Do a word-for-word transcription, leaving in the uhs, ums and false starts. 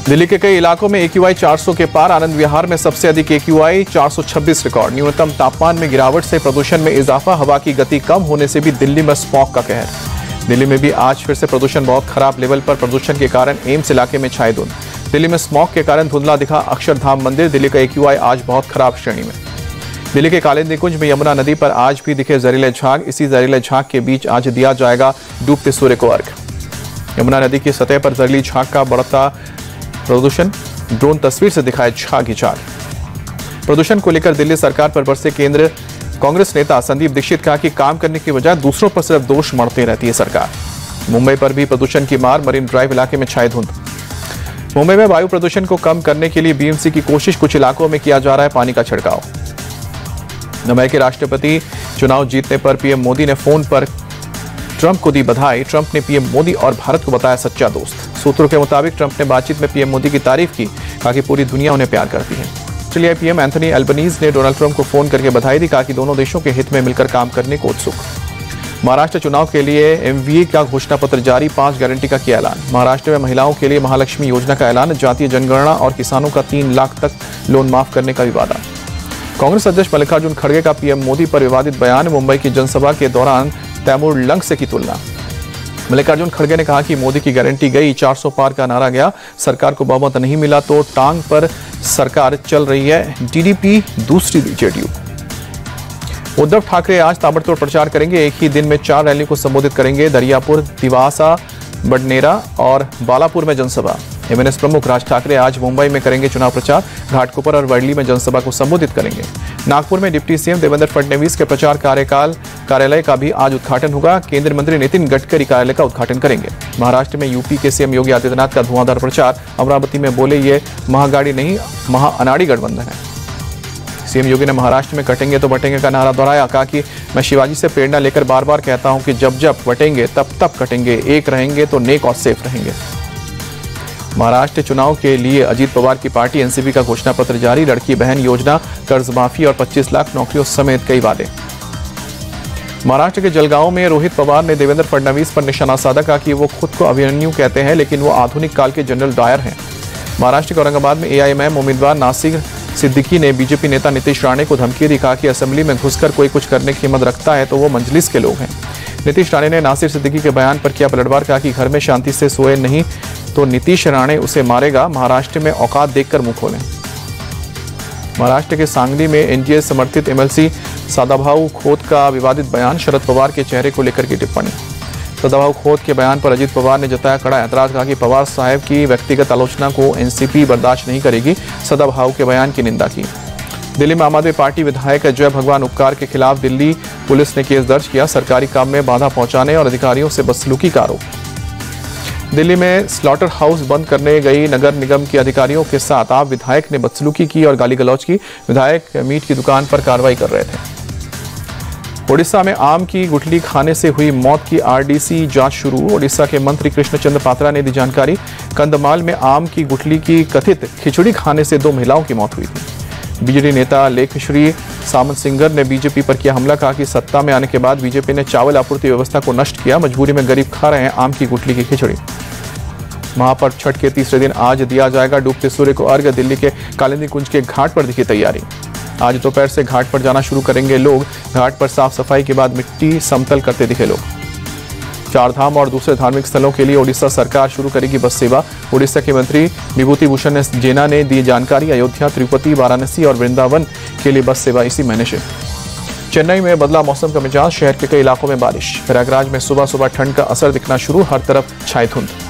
दिल्ली के कई इलाकों में एक्यूआई चार सौ के पार। आनंद विहार में सबसे अधिक एक्यूआई चार सौ छब्बीस रिकॉर्ड। न्यूनतम तापमान में गिरावट से प्रदूषण में इजाफा। हवा की गति कम होने से भी दिल्ली में स्मॉग का कहर। दिल्ली में भी आज फिर से प्रदूषण बहुत खराब लेवल पर। प्रदूषण के कारण एम्स इलाके में छाई धुंध। दिल्ली में स्मॉग के कारण धुंधला दिखा अक्षरधाम मंदिर। दिल्ली का एक्यूआई आज बहुत खराब श्रेणी में। दिल्ली के कालिंदी कुंज में यमुना नदी पर आज भी दिखे जहरीले झाग। इसी जहरीले झाग के बीच आज दिया जाएगा डूबते सूर्य को अर्घ। यमुना नदी की सतह पर जहरीली झाग का बढ़ता प्रदूषण। ड्रोन तस्वीर से दिखाए झाग ही झाग। प्रदूषण को लेकर दिल्ली सरकार पर बरसे केंद्र। कांग्रेस नेता संदीप दीक्षित कहा कि काम करने की बजाय दूसरों पर सिर्फ दोष मढ़ती रहती है सरकार। मुंबई पर भी प्रदूषण की मार। मरीन ड्राइव इलाके में छाई धुंध। मुंबई में वायु प्रदूषण को कम करने के लिए बीएमसी की कोशिश। कुछ इलाकों में किया जा रहा है पानी का छिड़काव। अमेरिकी राष्ट्रपति चुनाव जीतने पर पीएम मोदी ने फोन पर ट्रंप को दी बधाई। ट्रंप ने पीएम मोदी और भारत को बताया सच्चा दोस्त। सूत्रों के मुताबिक ट्रंप ने बातचीत में पीएम मोदी की तारीफ की। कहा कि पूरी दुनिया उन्हें प्यार करती है। ऑस्ट्रेलियाई पीएम एंथनी एल्बनीज ने डोनाल्ड ट्रंप को फोन करके बधाई दी। कहा कि दोनों देशों के हित में मिलकर काम करने को उत्सुक। महाराष्ट्र चुनाव के लिए एमवीए का घोषणा पत्र जारी। पांच गारंटी का किया ऐलान। महाराष्ट्र में महिलाओं के लिए महालक्ष्मी योजना का ऐलान। जातीय जनगणना और किसानों का तीन लाख तक लोन माफ करने का भी वादा। कांग्रेस अध्यक्ष मल्लिकार्जुन खड़गे का पीएम मोदी पर विवादित बयान। मुंबई की जनसभा के दौरान तैमूर लंग से की तुलना। मल्लिकार्जुन खड़गे ने कहा कि मोदी की गारंटी गई, चार सौ पार का नारा गया। सरकार को बहुमत नहीं मिला तो टांग पर सरकार चल रही है। टीडीपी दूसरी जेडीयू। उद्धव ठाकरे आज ताबड़तोड़ प्रचार करेंगे। एक ही दिन में चार रैली को संबोधित करेंगे। दरियापुर, दिवासा, बडनेरा और बालापुर में जनसभा। एमएनएस प्रमुख राज ठाकरे आज मुंबई में करेंगे चुनाव प्रचार। घाटकोपर और वर्ली में जनसभा को संबोधित करेंगे। नागपुर में डिप्टी सीएम देवेंद्र फडणवीस के प्रचार कार्यकाल कार्यालय का भी आज उद्घाटन होगा। केंद्रीय मंत्री नितिन गडकरी कार्यालय का उद्घाटन करेंगे। महाराष्ट्र में यूपी के सीएम योगी आदित्यनाथ का धुआंधार प्रचार। अमरावती में बोले ये महागाड़ी नहीं महाअनाड़ी गठबंधन है। सीएम योगी ने महाराष्ट्र में कटेंगे तो बटेंगे का नारा दोहराया। कहा कि मैं शिवाजी से प्रेरणा लेकर बार बार कहता हूं कि जब जब बटेंगे तब तब कटेंगे। एक रहेंगे तो नेक और सेफ रहेंगे। महाराष्ट्र चुनाव के लिए अजीत पवार की पार्टी एनसीपी का घोषणा पत्र जारी। लड़की बहन योजना, कर्ज माफी और पच्चीस लाख नौकरियों समेत कई वादे। महाराष्ट्र के जलगांव में रोहित पवार ने देवेंद्र फडणवीस पर निशाना साधा। कहा कि वो खुद को अभिमन्यु कहते हैं लेकिन वो आधुनिक काल के जनरल डायर हैं। महाराष्ट्र के औरंगाबाद में एआईएमआईएम उम्मीदवार नासिर सिद्दीकी ने बीजेपी नेता नीतीश राणे को धमकी दी। कहा कि असेंबली में घुसकर कोई कुछ करने की हिम्मत रखता है तो वो मजलिस के लोग हैं। नीतीश राणे ने नासिर सिद्दीकी के बयान पर किया पलटवार। कहा कि घर में शांति से सोए नहीं तो नीतीश राणे उसे मारेगा। महाराष्ट्र में औकात देखकर मुंह खोलें। महाराष्ट्र के सांगली में एनडीए समर्थित एमएलसी सदाभाऊ खोत का विवादित बयान। शरद पवार के चेहरे को लेकर की टिप्पणी। सदाभाऊ खोत के बयान पर अजीत पवार ने जताया कड़ा ऐतराज। कहा कि पवार साहब की व्यक्तिगत आलोचना को एनसीपी बर्दाश्त नहीं करेगी। सदाभाऊ के बयान की निंदा की। दिल्ली में आम आदमी पार्टी विधायक जय भगवान उपकार के खिलाफ दिल्ली पुलिस ने केस दर्ज किया। सरकारी काम में बाधा पहुंचाने और अधिकारियों से बदसलूकी का आरोप। दिल्ली में स्लॉटर हाउस बंद करने गई नगर निगम के अधिकारियों के साथ आप विधायक ने बदसलूकी की और गाली गलौज की। विधायक मीट की दुकान पर कार्रवाई कर रहे थे। ओडिशा में आम की गुठली खाने से हुई मौत की आरडीसी जांच शुरू। ओडिशा के मंत्री कृष्णचंद्र पात्रा ने दी जानकारी। कंधमाल में आम की गुठली की कथित खिचड़ी खाने से दो महिलाओं की मौत हुई थी। बीजेडी नेता लेखश्री सामंत सिंगर ने बीजेपी पर किया हमला। कहा कि सत्ता में आने के बाद बीजेपी ने चावल आपूर्ति व्यवस्था को नष्ट किया। मजबूरी में गरीब खा रहे हैं आम की गुठली की खिचड़ी। महापर्व छठ के तीसरे दिन आज दिया जाएगा डूबते सूर्य को अर्घ। दिल्ली के कालिंदी कुंज के घाट पर दिखी तैयारी। आज दोपहर से घाट पर जाना शुरू करेंगे लोग। घाट पर साफ सफाई के बाद मिट्टी समतल करते दिखे लोग। चार धाम और दूसरे धार्मिक स्थलों के लिए ओडिशा सरकार शुरू करेगी बस सेवा। ओडिशा के मंत्री विभूति भूषण जेना ने दी जानकारी। अयोध्या, तिरुपति, वाराणसी और वृंदावन के लिए बस सेवा इसी महीने से। चेन्नई में बदला मौसम का मिजाज। शहर के कई इलाकों में बारिश। प्रयागराज में सुबह सुबह ठंड का असर दिखना शुरू। हर तरफ छाई धुंध।